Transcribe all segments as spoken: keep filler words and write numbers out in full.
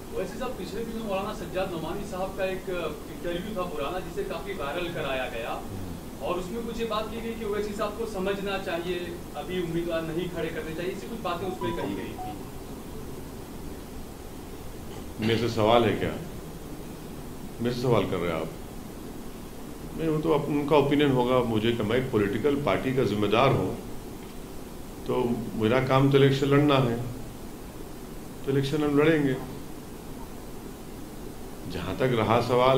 वैसे साहब पिछले दिनों मौलाना सज्जाद नोमानी साहब का एक इंटरव्यू था पुराना जिसे काफी वायरल कराया गया और उसमें कुछ ये बात की गई कि ओवैसी साहब को समझना चाहिए, अभी उम्मीदवार नहीं खड़े करने चाहिए, ऐसी कुछ बातें उसमें कही गई थी। मेरे से सवाल है क्या? मेरे से सवाल कर रहे हैं आप? नहीं, वो तो उनका ओपिनियन होगा। मुझे कि मैं एक पॉलिटिकल पार्टी का जिम्मेदार हूँ, तो मेरा काम तो इलेक्शन लड़ना है, तो इलेक्शन हम लड़ेंगे। जहाँ तक रहा सवाल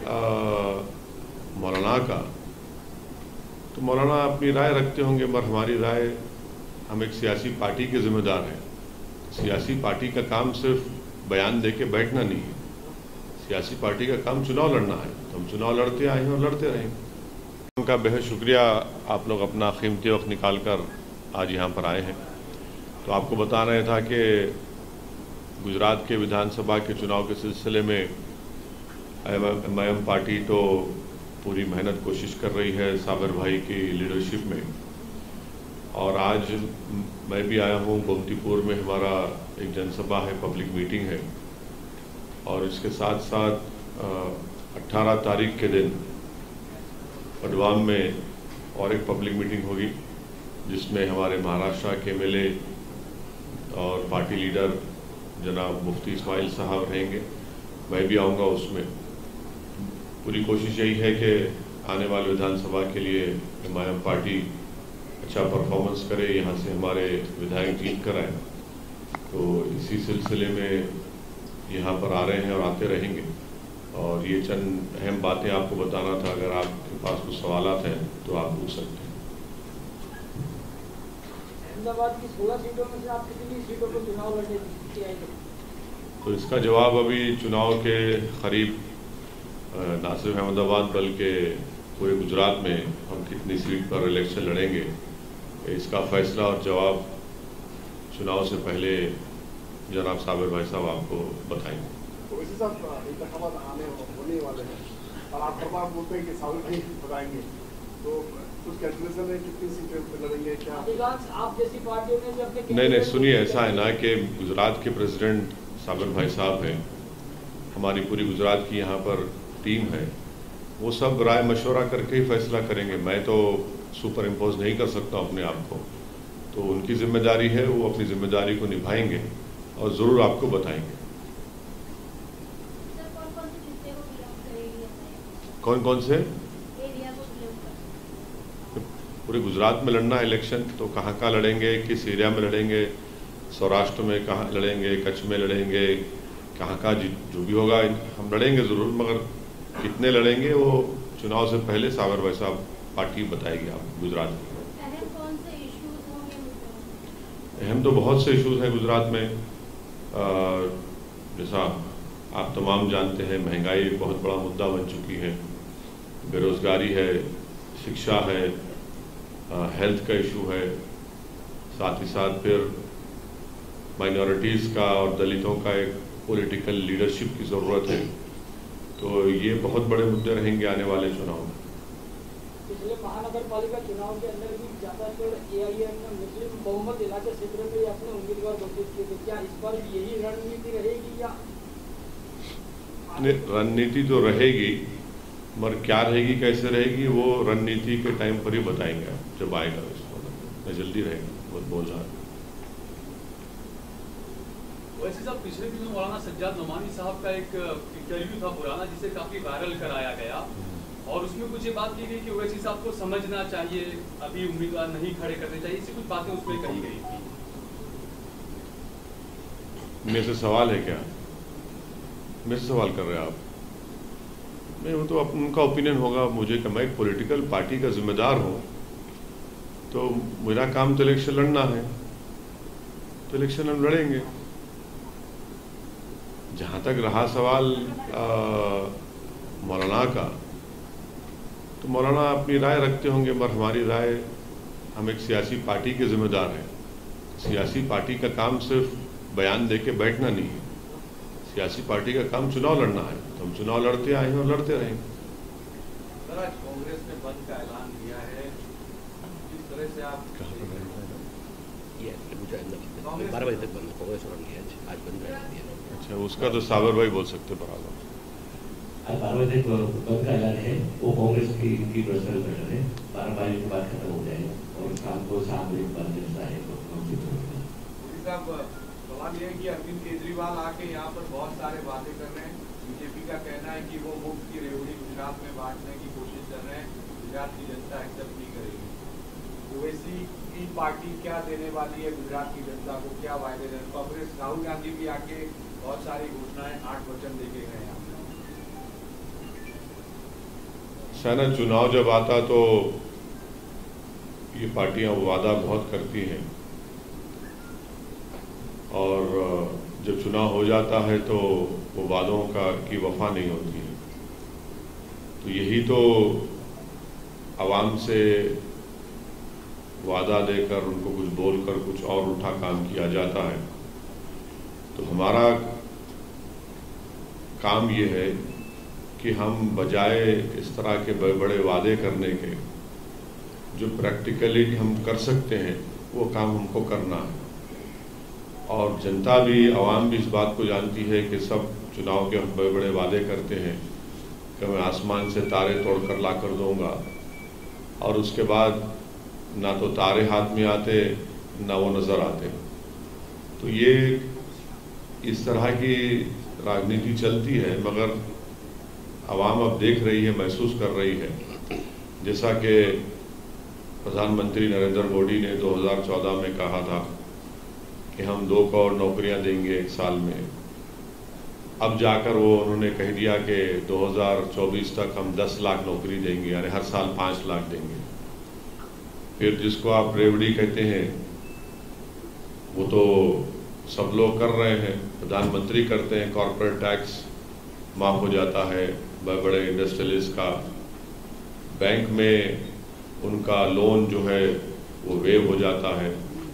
मौलाना का, तो मौलाना अपनी राय रखते होंगे, मगर हमारी राय, हम एक सियासी पार्टी के जिम्मेदार हैं। सियासी पार्टी का काम सिर्फ बयान दे के बैठना नहीं है। सियासी पार्टी का काम चुनाव लड़ना है, तो हम चुनाव लड़ते आए हैं और लड़ते रहेंगे। उनका बेहद शुक्रिया, आप लोग अपना कीमती वक्त निकाल कर आज यहाँ पर आए हैं। तो आपको बता रहा था कि गुजरात के विधानसभा के चुनाव के सिलसिले में एम आई एम पार्टी तो पूरी मेहनत कोशिश कर रही है साबर भाई की लीडरशिप में, और आज मैं भी आया हूँ। गोमतीपुर में हमारा एक जनसभा है, पब्लिक मीटिंग है, और इसके साथ साथ अट्ठारह तारीख के दिन पडवाम में और एक पब्लिक मीटिंग होगी, जिसमें हमारे महाराष्ट्र के एम एल ए और पार्टी लीडर जनाब मुफ्ती इस्माइल साहब रहेंगे। मैं भी आऊँगा उसमें। पूरी कोशिश यही है कि आने वाले विधानसभा के लिए एम आई एम पार्टी अच्छा परफॉर्मेंस करे, यहाँ से हमारे विधायक जीत कर आए। तो इसी सिलसिले में यहाँ पर आ रहे हैं और आते रहेंगे। और ये चंद अहम बातें आपको बताना था। अगर आपके पास कुछ सवालात हैं तो आप पूछ सकते हैं। अहमदाबाद की सोलह सीटों में से आप कितनी सीटों पर चुनाव लड़ने की आएंगे? तो इसका जवाब अभी चुनाव के करीब ना सिर्फ अहमदाबाद बल्कि पूरे गुजरात में हम कितनी सीट पर इलेक्शन लड़ेंगे, इसका फैसला और जवाब चुनाव से पहले जनाब साबिर भाई साहब आपको बताएंगे। तो इसी सब इंतखाबात आने होने वाले हैं और आप हर बार बोलते हैं कि साबिर भाई बताएंगे, तो कुछ कैलकुलेशन है कितनी सीटें पर लड़ेंगे? क्या आप जैसी पार्टियों ने जब नहीं नहीं सुनिए, ऐसा है ना कि गुजरात के प्रेसिडेंट साबिर भाई साहब हैं, हमारी पूरी गुजरात की यहाँ पर टीम है, वो सब राय मशवरा करके ही फैसला करेंगे। मैं तो सुपर इम्पोज नहीं कर सकता अपने आप को, तो उनकी जिम्मेदारी है, वो अपनी जिम्मेदारी को निभाएंगे और ज़रूर आपको बताएंगे। कौन कौन से पूरे गुजरात में लड़ना है इलेक्शन, तो कहाँ कहाँ लड़ेंगे, किस एरिया में लड़ेंगे, सौराष्ट्र में कहाँ लड़ेंगे, कच्छ में लड़ेंगे, कहाँ कहाँ जो भी होगा हम लड़ेंगे ज़रूर, मगर कितने लड़ेंगे वो चुनाव से पहले साबर भाई साहब पार्टी बताएगी आप गुजरात में। अहम तो बहुत से इश्यूज़ हैं गुजरात में। जैसा आप तमाम जानते हैं, महंगाई एक बहुत बड़ा मुद्दा बन चुकी है, बेरोज़गारी है, शिक्षा है, हेल्थ का इशू है, साथ ही साथ फिर माइनॉरिटीज़ का और दलितों का एक पॉलिटिकल लीडरशिप की ज़रूरत है। तो ये बहुत बड़े मुद्दे रहेंगे आने वाले चुनाव में। पिछले महानगर पालिका चुनाव के अंदर भी ज़्यादातर ए आई एम ने मुस्लिम बहुमत इलाके क्षेत्र में अपने उम्मीदवार घोषित किए थे, क्या इस बार यही रणनीति रहेगी या? रणनीति तो रहेगी, मगर क्या रहेगी, कैसे रहेगी, वो रणनीति के टाइम पर ही बताएंगे जब आएगा। इसको जल्दी रहेगा, बहुत बोल रहा है। वैसे साहब पिछले दिनों मौलाना सज्जाद नोमानी साहब का एक इंटरव्यू था पुराना जिसे काफी वायरल कराया गया और उसमें कुछ ये बात की गई कि ओवैसी साहब को समझना चाहिए, अभी उम्मीदवार नहीं खड़े करने चाहिए, ऐसी कुछ बातें उसमें कही गई थी। मेरे से सवाल है क्या? मेरे से सवाल कर रहे हैं आप? नहीं, वो तो उनका ओपिनियन होगा। मुझे कि मैं एक पॉलिटिकल पार्टी का जिम्मेदार हूँ, तो मेरा काम तो इलेक्शन लड़ना है, तो इलेक्शन हम लड़ेंगे। जहाँ तक रहा सवाल मौलाना का, तो मौलाना अपनी राय रखते होंगे, मगर हमारी राय, हम एक सियासी पार्टी के जिम्मेदार हैं। सियासी पार्टी का काम सिर्फ बयान दे के बैठना नहीं है। सियासी पार्टी का काम चुनाव लड़ना है, तो हम चुनाव लड़ते आए हैं और लड़ते रहेंगे। सर, आज कांग्रेस ने बंद का ऐलान किया है, किस तरह से आप ये बारह बजे तक बंद, कांग्रेस ऐलान किया आज बंद कर दिया। अच्छा, उसका तो साबर भाई बोल सकते बराबर। बारह एक बंद का ऐलान है, वो कांग्रेस की की पर्सनल मैटर है, बारह बजे के बाद खत्म हो जाएगा और शाम को सात बजे के बाद जैसा है तो मोदी साहब, सवाल ये है कि अरविंद केजरीवाल आके यहाँ पर बहुत सारे वादे कर रहे हैं। बीजेपी का कहना है कि वो मुफ्त की रेवड़ी गुजरात में बांटने की कोशिश कर रहे हैं, गुजरात की जनता एक्सेप्ट नहीं करेगी। ओवैसी की पार्टी क्या देने वाली है गुजरात की जनता को, क्या वायदे हैं? कांग्रेस राहुल गांधी भी आके बहुत सारी घोषणाएं, आठ वचन देके गए हैं। सेना चुनाव जब आता तो ये पार्टियां वादा बहुत करती हैं और जब चुनाव हो जाता है तो वो वादों का की वफा नहीं होती है। तो यही तो आवाम से वादा देकर उनको कुछ बोलकर कुछ और उल्टा काम किया जाता है। तो हमारा काम ये है कि हम बजाय इस तरह के बड़े बड़े वादे करने के, जो प्रैक्टिकली हम कर सकते हैं वो काम हमको करना है। और जनता भी, आवाम भी इस बात को जानती है कि सब चुनाव के हम बड़े बड़े वादे करते हैं कि मैं आसमान से तारे तोड़कर ला कर दूँगा, और उसके बाद ना तो तारे हाथ में आते ना वो नज़र आते। तो ये इस तरह की राजनीति चलती है, मगर आवाम अब देख रही है, महसूस कर रही है। जैसा कि प्रधानमंत्री नरेंद्र मोदी ने दो हज़ार चौदह में कहा था कि हम दो करोड़ नौकरियां देंगे एक साल में, अब जाकर वो उन्होंने कह दिया कि दो हज़ार चौबीस तक हम दस लाख नौकरी देंगे, यानी हर साल पाँच लाख देंगे। फिर जिसको आप रेवड़ी कहते हैं वो तो सब लोग कर रहे हैं, प्रधानमंत्री करते हैं, कॉर्पोरेट टैक्स माफ़ हो जाता है बड़े बड़े इंडस्ट्रियलिस्ट का, बैंक में उनका लोन जो है वो वेव हो जाता है।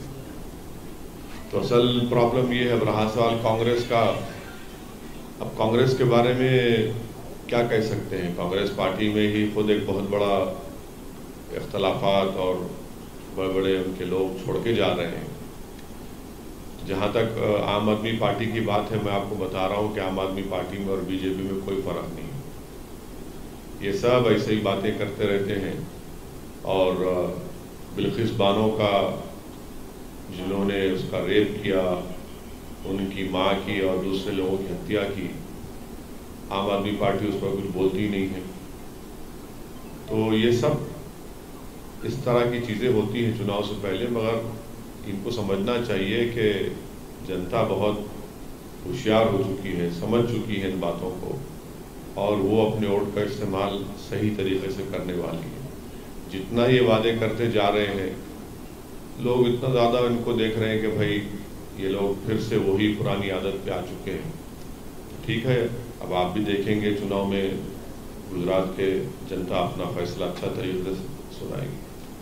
तो असल प्रॉब्लम ये है। रहा सवाल कांग्रेस का, अब कांग्रेस के बारे में क्या कह सकते हैं? कांग्रेस पार्टी में ही खुद एक बहुत बड़ा इख्तलाफात और बड़े बड़े उनके लोग छोड़ के जा रहे हैं। जहाँ तक आम आदमी पार्टी की बात है, मैं आपको बता रहा हूँ कि आम आदमी पार्टी में और बीजेपी में कोई फ़र्क नहीं है। ये सब ऐसे ही बातें करते रहते हैं। और बिल्किस बानो का, जिन्होंने उसका रेप किया, उनकी माँ की और दूसरे लोगों की हत्या की, आम आदमी पार्टी उस पर कुछ बोलती नहीं है। तो ये सब इस तरह की चीज़ें होती हैं चुनाव से पहले, मगर इनको समझना चाहिए कि जनता बहुत होशियार हो चुकी है, समझ चुकी है इन बातों को, और वो अपने वोट का इस्तेमाल सही तरीके से करने वाली है। जितना ये वादे करते जा रहे हैं, लोग इतना ज़्यादा इनको देख रहे हैं कि भाई ये लोग फिर से वही पुरानी आदत पे आ चुके हैं। ठीक है, अब आप भी देखेंगे चुनाव में गुजरात के जनता अपना फैसला अच्छा तरीके से सुनाएगी।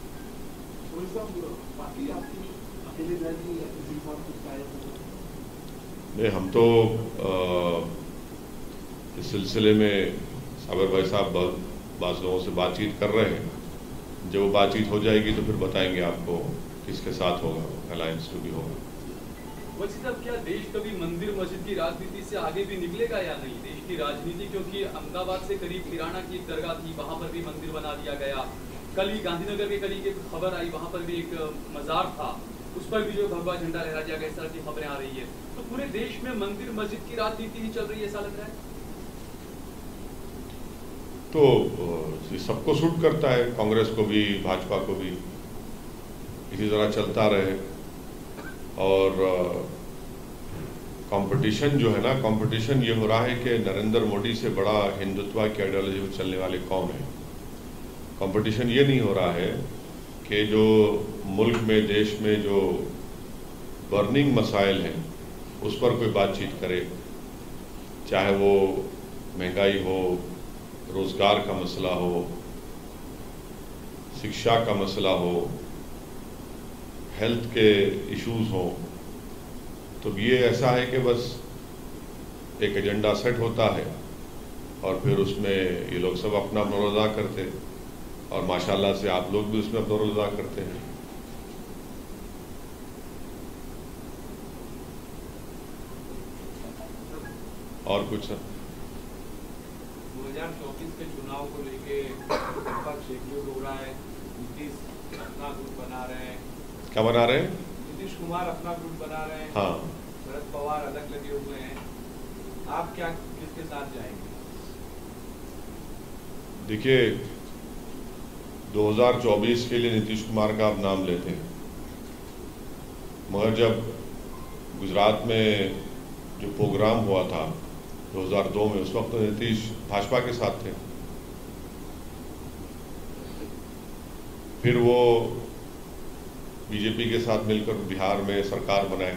नहीं, हम तो आ, इस सिलसिले में साबर भाई साहब बात लोगों से बातचीत कर रहे हैं। जब वो बातचीत हो जाएगी तो फिर बताएंगे आपको किसके साथ होगा, अलायंस जो भी होगा। वैसे साहब, क्या देश कभी मंदिर मस्जिद की राजनीति से आगे भी निकलेगा या नहीं? देश की राजनीति, क्योंकि अहमदाबाद से करीब किराना की एक दरगाह थी, वहाँ पर भी मंदिर बना दिया गया। कल ही गांधीनगर के करीब एक खबर आई, वहाँ पर भी एक मजार था, उस पर भी जो भगवा झंडा लहरा दिया गया, इस तरह की खबरें आ रही है। तो पूरे देश में मंदिर मस्जिद की राजनीति ही चल रही है, ऐसा लग रहा है। तो ये सबको सूट करता है, कांग्रेस को भी, भाजपा को भी, इसी तरह चलता रहे। और कंपटीशन जो है ना, कंपटीशन ये हो रहा है कि नरेंद्र मोदी से बड़ा हिंदुत्व की आइडियोलॉजी में चलने वाले कौन है। कंपटीशन ये नहीं हो रहा है कि जो मुल्क में, देश में जो बर्निंग मसाइल हैं उस पर कोई बातचीत करे, चाहे वो महंगाई हो, रोज़गार का मसला हो, शिक्षा का मसला हो, हेल्थ के इश्यूज हो। तो ये ऐसा है कि बस एक एजेंडा सेट होता है और फिर उसमें ये लोग सब अपना अपना रोल अदा करते, और माशाल्लाह से आप लोग भी उसमें अपना रोल अदा करते हैं। और कुछ दो हजार चौबीस के चुनाव को लेके विपक्ष एकजुट हो रहा है, नीतीश अपना गुट बना रहे हैं। क्या बना रहे हैं? नीतीश कुमार अपना गुट बना रहे हैं, हाँ। शरद पवार अलग लगे हुए हैं। आप क्या किसके साथ जाएंगे? देखिए, दो हज़ार चौबीस के लिए नीतीश कुमार का आप नाम लेते हैं, मगर जब गुजरात में जो प्रोग्राम हुआ था दो हज़ार दो में, उस वक्त तो नीतीश भाजपा के साथ थे। फिर वो बीजेपी के साथ मिलकर बिहार में सरकार बनाए।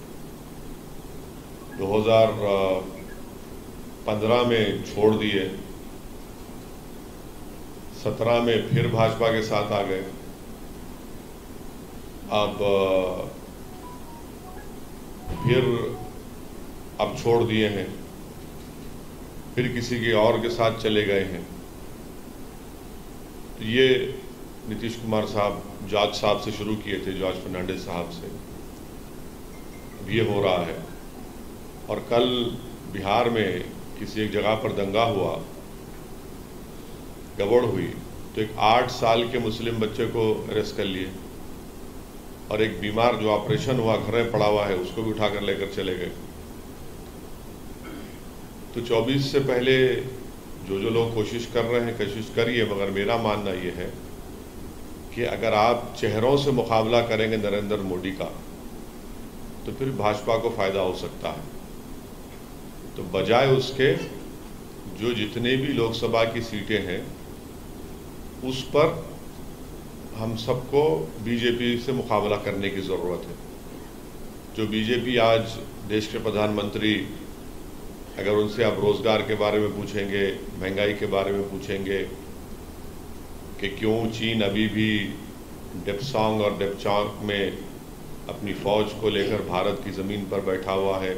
दो हज़ार पंद्रह में छोड़ दिए, सत्रह में फिर भाजपा के साथ आ गए। अब फिर अब छोड़ दिए हैं, फिर किसी के और के साथ चले गए हैं। तो ये नीतीश कुमार साहब जॉर्ज साहब से शुरू किए थे, जॉर्ज फर्नांडिस साहब से। अब ये हो रहा है। और कल बिहार में किसी एक जगह पर दंगा हुआ, गड़बड़ हुई, तो एक आठ साल के मुस्लिम बच्चे को अरेस्ट कर लिए और एक बीमार जो ऑपरेशन हुआ घर में पड़ा हुआ है उसको भी उठाकर लेकर चले गए। तो चौबीस से पहले जो जो लोग कोशिश कर रहे हैं, कोशिश करिए, मगर मेरा मानना ये है कि अगर आप चेहरों से मुकाबला करेंगे नरेंद्र मोदी का, तो फिर भाजपा को फायदा हो सकता है। तो बजाय उसके जो जितने भी लोकसभा की सीटें हैं उस पर हम सबको बीजेपी से मुकाबला करने की ज़रूरत है। जो बीजेपी आज देश के प्रधानमंत्री, अगर उनसे आप रोज़गार के बारे में पूछेंगे, महंगाई के बारे में पूछेंगे कि क्यों चीन अभी भी डेप्सांग और डेप्चांग में अपनी फ़ौज को लेकर भारत की ज़मीन पर बैठा हुआ है,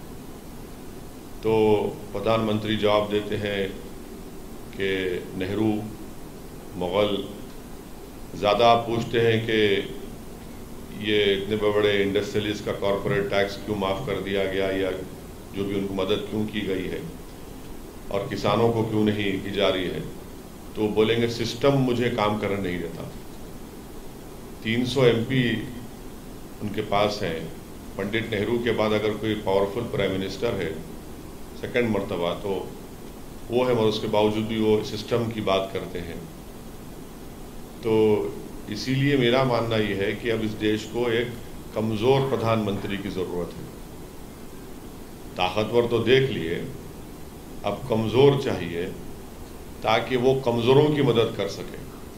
तो प्रधानमंत्री जवाब देते हैं कि नेहरू, मुग़ल। ज़्यादा आप पूछते हैं कि ये इतने बड़े इंडस्ट्रियलिस्ट का कॉरपोरेट टैक्स क्यों माफ़ कर दिया गया, या जो भी उनको मदद क्यों की गई है, और किसानों को क्यों नहीं की जा रही है, तो बोलेंगे सिस्टम मुझे काम करने नहीं देता। तीन सौ एमपी उनके पास हैं। पंडित नेहरू के बाद अगर कोई पावरफुल प्राइम मिनिस्टर है सेकंड मर्तबा, तो वो है, मगर उसके बावजूद भी वो सिस्टम की बात करते हैं। तो इसीलिए मेरा मानना ये है कि अब इस देश को एक कमज़ोर प्रधानमंत्री की ज़रूरत है। ताकतवर तो देख लिए, अब कमज़ोर चाहिए ताकि वो कमज़ोरों की मदद कर सके।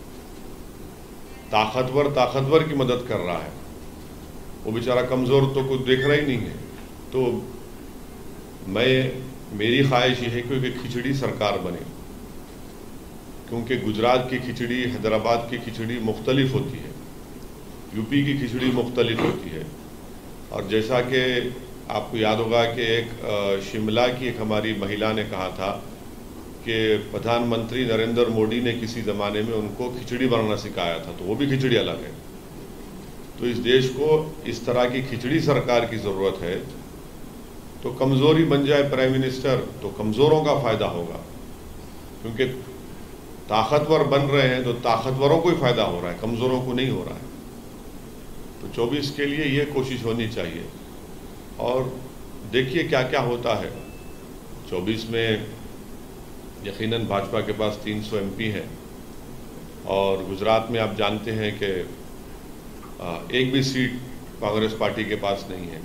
ताकतवर ताकतवर की मदद कर रहा है, वो बेचारा कमज़ोर तो कुछ देख रहा ही नहीं है। तो मैं मेरी ख्वाहिश ये है कि खिचड़ी सरकार बने, क्योंकि गुजरात की खिचड़ी, हैदराबाद की खिचड़ी मुख्तलिफ होती है, यूपी की खिचड़ी मुख्तलिफ होती है। और जैसा कि आपको याद होगा कि एक शिमला की एक हमारी महिला ने कहा था कि प्रधानमंत्री नरेंद्र मोदी ने किसी ज़माने में उनको खिचड़ी बनाना सिखाया था, तो वो भी खिचड़ी अलग है। तो इस देश को इस तरह की खिचड़ी सरकार की ज़रूरत है। तो कमज़ोरी बन जाए प्राइम मिनिस्टर, तो कमज़ोरों का फ़ायदा होगा, क्योंकि ताकतवर बन रहे हैं तो ताकतवरों को ही फ़ायदा हो रहा है, कमज़ोरों को नहीं हो रहा है। तो चौबीस के लिए ये कोशिश होनी चाहिए। और देखिए क्या क्या होता है। चौबीस में यकीनन भाजपा के पास तीन सौ एमपी हैं, और गुजरात में आप जानते हैं कि एक भी सीट कांग्रेस पार्टी के पास नहीं है।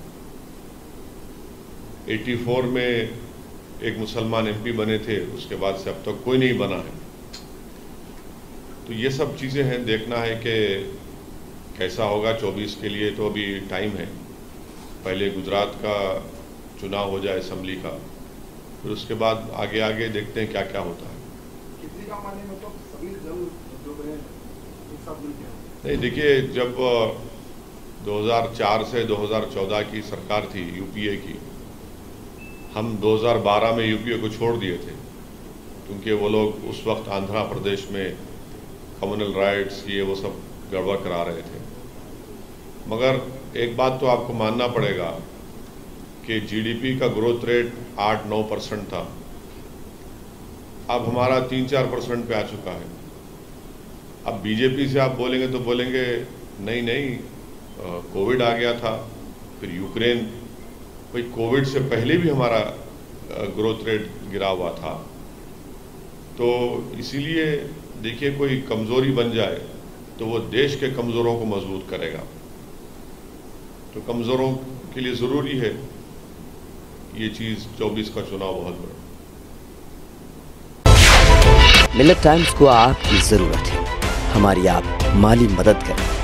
चौरासी में एक मुसलमान एमपी बने थे, उसके बाद से अब तक तो कोई नहीं बना है। तो ये सब चीज़ें हैं, देखना है कि कैसा होगा। चौबीस के लिए तो अभी टाइम है, पहले गुजरात का चुनाव हो जाए असेंबली का, फिर उसके बाद आगे आगे देखते हैं क्या क्या होता है। कितनी का माने मतलब सभी दल जो बने एक साथ मिलकर? नहीं, देखिए, जब दो हज़ार चार से दो हज़ार चौदह की सरकार थी यूपीए की, हम दो हज़ार बारह में यूपीए को छोड़ दिए थे, क्योंकि वो लोग उस वक्त आंध्र प्रदेश में कम्युनल राइट्स ये वो सब गड़बड़ करा रहे थे। मगर एक बात तो आपको मानना पड़ेगा कि जीडीपी का ग्रोथ रेट आठ नौ परसेंट था, अब हमारा तीन चार परसेंट पे आ चुका है। अब बीजेपी से आप बोलेंगे तो बोलेंगे नहीं नहीं कोविड आ गया था, फिर यूक्रेन, भाई कोविड से पहले भी हमारा ग्रोथ रेट गिरा हुआ था। तो इसीलिए देखिए, कोई कमज़ोरी बन जाए तो वो देश के कमज़ोरों को मजबूत करेगा। तो कमज़ोरों के लिए ज़रूरी है ये चीज़ चौबीस का चुनाव बहुत बड़ा। मिलेट टाइम्स को आपकी ज़रूरत है, हमारी आप माली मदद करें।